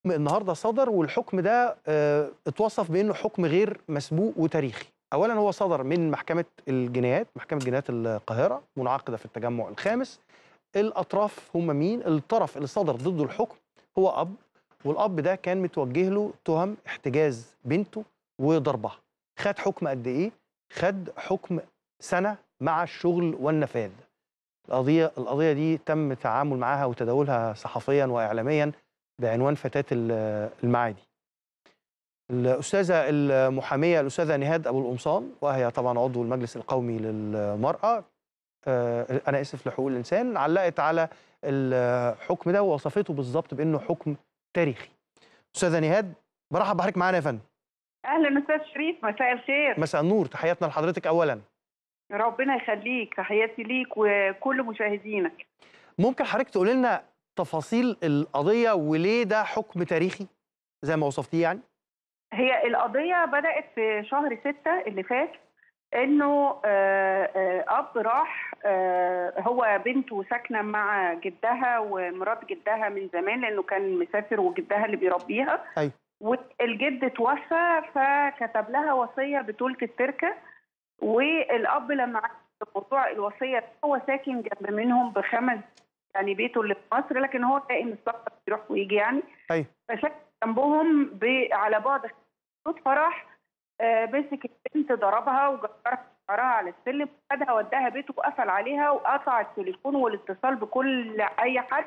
النهارده صدر، والحكم ده اتوصف بانه حكم غير مسبوق وتاريخي. اولا هو صدر من محكمه الجنايات، محكمه جنايات القاهره منعقده في التجمع الخامس. الاطراف هم مين؟ الطرف اللي صدر ضده الحكم هو اب، والاب ده كان متوجه له تهم احتجاز بنته وضربها. خد حكم قد ايه؟ خد حكم سنه مع الشغل والنفاذ. القضيه دي تم التعامل معاها وتداولها صحفيا واعلاميا بعنوان فتاة المعادي. الأستاذة المحامية الأستاذة نهاد أبو القمصان، وهي طبعا عضو المجلس القومي للمرأة، أنا آسف، لحقوق الإنسان، علقت على الحكم ده ووصفته بالظبط بأنه حكم تاريخي. أستاذة نهاد، برحب بحضرتك معانا يا فندم. اهلا استاذ شريف، مساء الخير. مساء النور، تحياتنا لحضرتك أولا. ربنا يخليك، تحياتي ليك وكل مشاهدينك. ممكن حضرتك تقول لنا تفاصيل القضية وليه ده حكم تاريخي زي ما وصفتيه يعني؟ هي القضية بدأت في شهر 6 اللي فات، انه اب راح، هو بنته ساكنة مع جدها ومرات جدها من زمان لانه كان مسافر وجدها اللي بيربيها. أيوه. والجد توفى فكتب لها وصية بطولة التركة، والاب لما عرف موضوع الوصيه هو ساكن جنب منهم بخمس، يعني بيته اللي في مصر، لكن هو دائم السفر يروح ويجي يعني. أيوه. فساكن جنبهم على بعد خطوط، فراح مسك البنت ضربها وجرها شعرها على السلم، خدها وداها بيته وقفل عليها وقطع التليفون والاتصال بكل اي حد،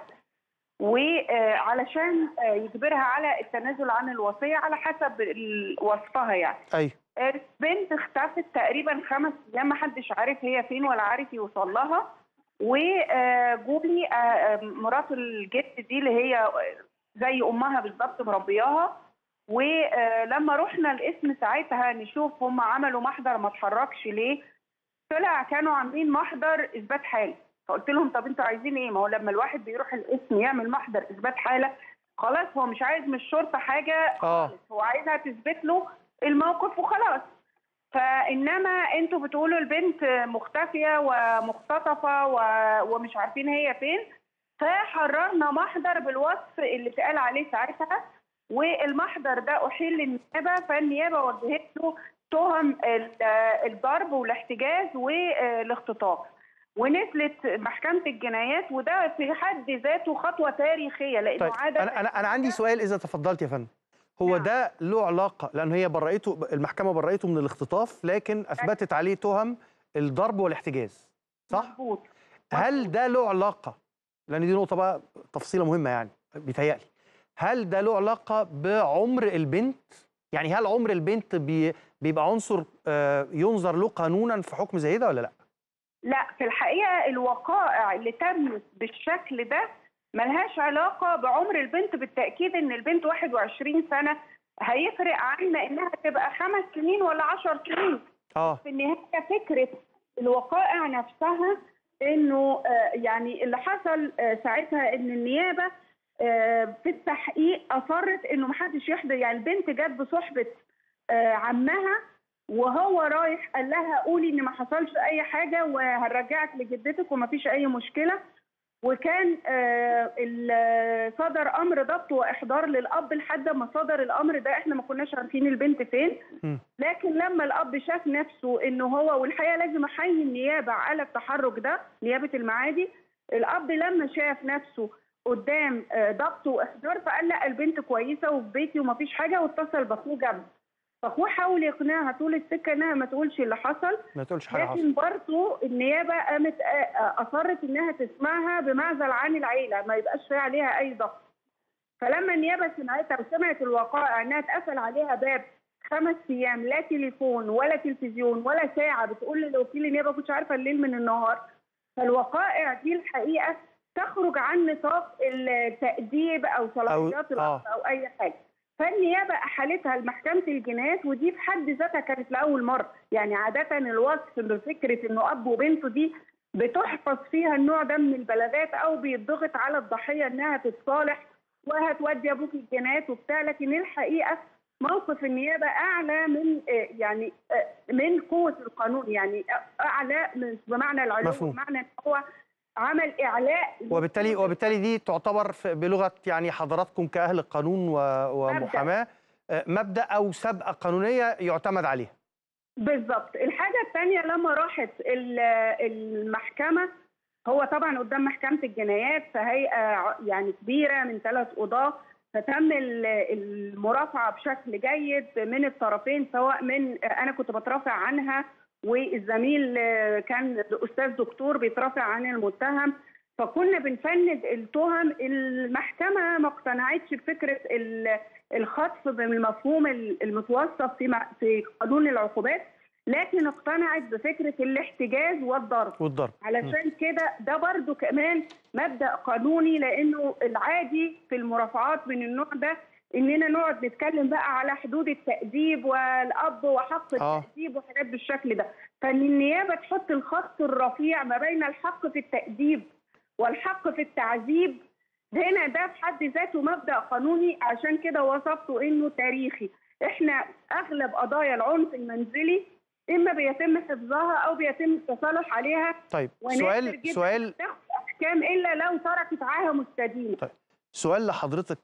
وعلشان يجبرها على التنازل عن الوصيه على حسب وصفها يعني. أيوه. البنت اختفت تقريبا 5 ايام، ما حدش عارف هي فين ولا عارف يوصل لها. وجولي مرات الجد دي اللي هي زي امها بالظبط مربياها، ولما رحنا القسم ساعتها نشوف هم عملوا محضر ما اتحركش ليه، طلع كانوا عاملين محضر اثبات حاله. فقلت لهم طب انتوا عايزين ايه؟ ما هو لما الواحد بيروح القسم يعمل محضر اثبات حاله خلاص هو مش عايز من الشرطه حاجه خالص، هو عايزها تثبت له الموقف وخلاص. فانما انتوا بتقولوا البنت مختفيه ومختطفه ومش عارفين هي فين، فحررنا محضر بالوصف اللي اتقال عليه ساعتها، والمحضر ده احيل للنيابه، فالنيابه وجهت له تهم الضرب والاحتجاز والاختطاف، ونزلت محكمه الجنايات، وده في حد ذاته خطوه تاريخيه لانه طيب عاده. انا عندي سؤال اذا تفضلت يا فندم. هو نعم. ده له علاقه، لان هي برأته، المحكمه برأته من الاختطاف لكن اثبتت عليه تهم الضرب والاحتجاز، صح؟ مظبوط. هل ده له علاقه، لان دي نقطه بقى تفصيله مهمه يعني بيتهيألي، هل ده له علاقه بعمر البنت؟ يعني هل عمر البنت بيبقى عنصر ينظر له قانونا في حكم زي ده ولا لا؟ لا، في الحقيقه الوقائع اللي تمت بالشكل ده ملهاش علاقه بعمر البنت. بالتاكيد ان البنت 21 سنه هيفرق عنا انها تبقى 5 سنين ولا 10 سنين. في النهايه فكره الوقائع نفسها انه يعني اللي حصل ساعتها ان النيابه في التحقيق اصرت انه محدش يحضر، يعني البنت جت بصحبه عمها وهو رايح قال لها قولي ان ما حصلش اي حاجه وهنرجعك لجدتك ومفيش اي مشكله، وكان صدر امر ضبط واحضار للاب لحد ما صدر الامر ده احنا ما كناش عارفين البنت فين. لكن لما الاب شاف نفسه انه هو، والحقيقه لازم احيي النيابه على التحرك ده، نيابه المعادي، الاب لما شاف نفسه قدام ضبط واحضار فقال لا البنت كويسه وفي بيتي ومفيش حاجه، واتصل باخوه جنبه، فاخوه حاول يقنعها طول السكه انها ما تقولش اللي حصل، ما تقولش حاجه حصل. لكن برضه النيابه قامت اصرت انها تسمعها بمعزل عن العيله، ما يبقاش فيها عليها اي ضغط. فلما النيابه سمعتها وسمعت الواقائع انها اتقفل عليها باب 5 ايام، لا تليفون ولا تلفزيون ولا ساعه، بتقول لوكيل النيابه كنتش عارفه الليل من النهار، فالوقائع دي الحقيقه تخرج عن نطاق التأديب او صلاحيات الأب او اي حاجه. فالنيابه احالتها لمحكمه الجنايات، ودي في حد ذاتها كانت لاول مره، يعني عاده الوصف بفكره انه اب وبنته دي بتحفظ فيها النوع ده من البلاغات او بيتضغط على الضحيه انها تتصالح وهتودي ابوك الجنايات وبتاع، لكن الحقيقه موقف النيابه اعلى من يعني من قوه القانون، يعني اعلى بمعنى العلو، بمعنى ان هو عمل اعلاء وبالتالي دي تعتبر بلغه يعني حضراتكم كاهل القانون ومحاماه مبدا او سابقه قانونيه يعتمد عليها. بالظبط. الحاجه الثانيه لما راحت المحكمه، هو طبعا قدام محكمه الجنايات فهيئه يعني كبيره من 3 قضاه، فتم المرافعه بشكل جيد من الطرفين، سواء من انا كنت بترافع عنها والزميل كان استاذ دكتور بيترافع عن المتهم، فكنا بنفند التهم. المحكمه ما اقتنعتش بفكره الخطف بالمفهوم المتوصف في قانون العقوبات، لكن اقتنعت بفكره الاحتجاز والضرب. علشان كده ده برضو كمان مبدأ قانوني، لانه العادي في المرافعات من النوع ده اننا نقعد نتكلم بقى على حدود التأديب والأب وحق التأديب وحاجات بالشكل ده، فان النيابه تحط الخط الرفيع ما بين الحق في التأديب والحق في التعذيب، هنا ده في حد ذاته مبدأ قانوني. عشان كده وصفته انه تاريخي. احنا اغلب قضايا العنف المنزلي اما بيتم حفظها او بيتم التصالح عليها. طيب سؤال تاخد احكام الا لو تركت عاهه مستديمه. طيب سؤال لحضرتك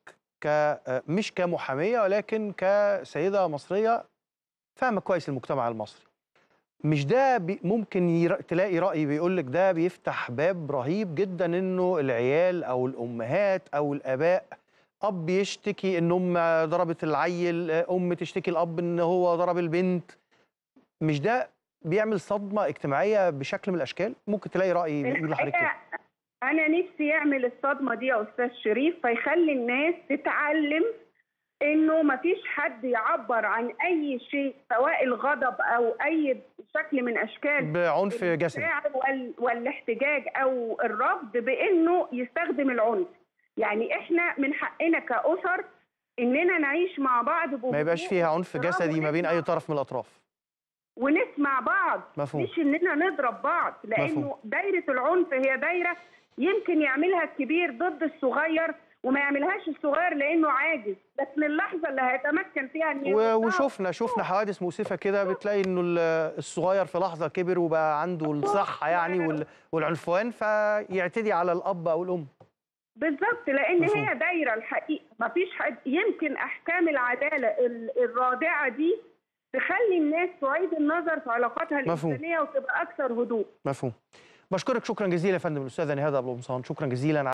مش كمحاميه ولكن كسيده مصريه فاهمه كويس المجتمع المصري، مش ده ممكن تلاقي رأي بيقول لك ده بيفتح باب رهيب جدا انه العيال او الامهات او الاباء، اب يشتكي ان ام ضربت العيل، ام تشتكي الاب ان هو ضرب البنت، مش ده بيعمل صدمه اجتماعيه بشكل من الاشكال؟ ممكن تلاقي رأي بيقول لحضرتك كده. انا نفسي يعمل الصدمه دي يا استاذ شريف، فيخلي الناس تتعلم انه ما فيش حد يعبر عن اي شيء سواء الغضب او اي شكل من اشكال بعنف جسدي والاحتجاج او الرفض بانه يستخدم العنف. يعني احنا من حقنا كأسر اننا نعيش مع بعض، ما يبقاش فيها عنف جسدي ما بين اي طرف من الاطراف، ونسمع بعض. مفهوم. مش اننا نضرب بعض، لانه مفهوم. دايره العنف هي دايره يمكن يعملها الكبير ضد الصغير وما يعملهاش الصغير لانه عاجز، لكن اللحظه اللي هيتمكن فيها ان وشفنا حوادث مؤسفه كده، بتلاقي انه الصغير في لحظه كبر وبقى عنده الصحه يعني والعنفوان فيعتدي على الاب او الام. بالظبط، لان هي دايره الحقيقه، ما فيش حد يمكن احكام العداله الرادعه دي تخلي الناس تعيد النظر في علاقاتها الانسانيه وتبقى اكثر هدوء. مفهوم. بشكرك شكرا جزيلا يا فندم الاستاذه نهاد ابو القمصان، شكرا جزيلا.